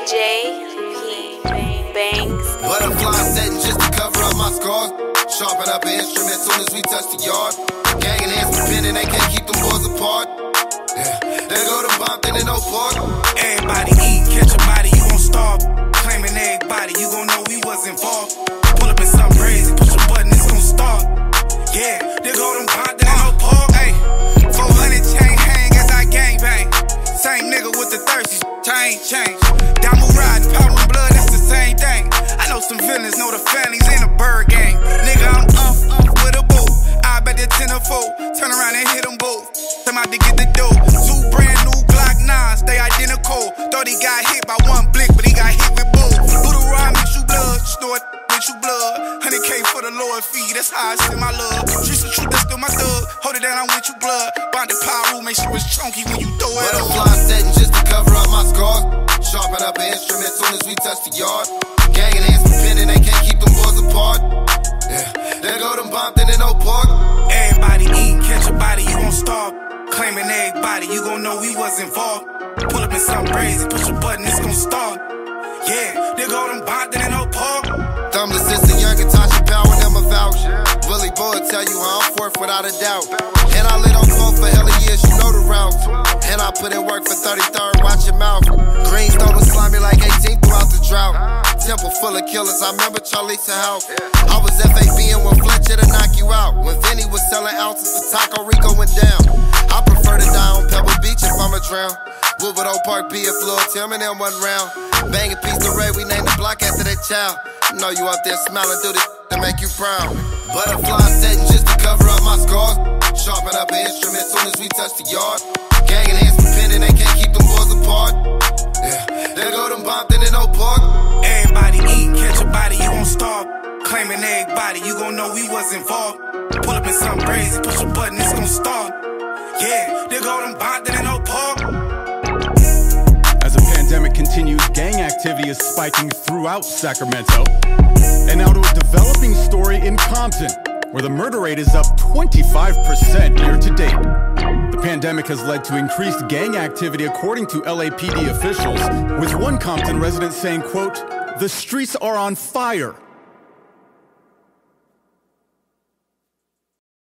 JP Banks. Butterfly setting just to cover up my scars. Sharpen up an instrument soon as we touch the yard. Gang and hands depending, they can't keep them boys apart. Yeah, there go the Bompton in Oak Park. Everybody eat, catch a body, you gon' starve. Claiming everybody, you gon' know we was involved. Pull up in something crazy, push a button, it's gon' start. Yeah, there go them Bompton in Oak Park. Ayy, 400 chain hang as I gang bang. Same nigga with the thirsty, I ain't changed. Diamond ride, power and blood, that's the same thing. I know some villains, know the families in the bird gang. Nigga, I'm with a boo. I bet they're 10 or 4. Turn around and hit them both. Come out to get the dough. 2 brand new Glock 9s, they identical. Thought he got hit by 1 blick, but he got hit with both. Little ride mix you blood, snort mix you blood. 100K for the lower fee, that's how I send my love. Streets of truth, that's still my thug. Hold it down, I'm with you blood. Bonded power, make sure it's chunky when you throw it up. Butterfly setting just to cover up my scars. Sharpen up an instrument soon as we touch the yard. Gang and hands depending, they can't keep them boys apart. Yeah, there go them Bompton in Oak Park. Everybody eat, catch a body, you gon' starve. Claiming everybody, you gon' know we was involved. Pull up in something crazy, push a button, it's gon' start. Yeah, there go them Bompton in Oak Park. Thumbless sister, young and Tasha Power, them a vouch. Willie Boy tell you how I'm forth without a doubt. And I lit on coke for hella years, you know the route. And I put in work for 33rd, watch your mouth. Greenstone was slimy like 18 throughout the drought. Temple full of killers, I remember Charlie's house. I was FABing when Fletcher to knock you out. When Vinny was selling ounces, the Taco Rico went down. I prefer to die on Pebble Beach if I'ma drown. Woodward Oak Park B if Lil Tim and them wasn't round. Bang a piece of Ray, we named the block after that child. You know you up there smiling through the to make you proud. Butterfly setting just to cover up my scars. Sharpen up an instrument soon as we touch the yard. Gang and hands depending, they can't keep them boys apart. Yeah, there go them Bompton in Oak Park. Everybody eat, catch a body, you gon' starve. Claiming everybody, you gon' know we was involved. Pull up in something crazy, push a button, it's gon' start. Yeah, there go them Bompton in Oak Park. As the pandemic continues, gang activity is spiking throughout Sacramento. And now to a developing story in Compton, where the murder rate is up 25% year to date. The pandemic has led to increased gang activity according to LAPD officials, with one Compton resident saying, quote, "The streets are on fire.